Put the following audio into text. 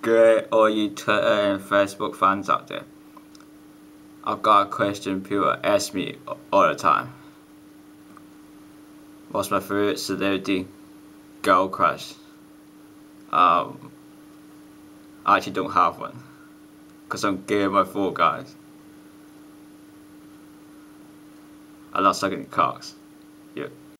Great, all you Twitter and Facebook fans out there. I've got a question people ask me all the time. What's my favorite celebrity girl crush? I actually don't have one. Because I'm gay by 4 guys. I love sucking cocks. Yeah.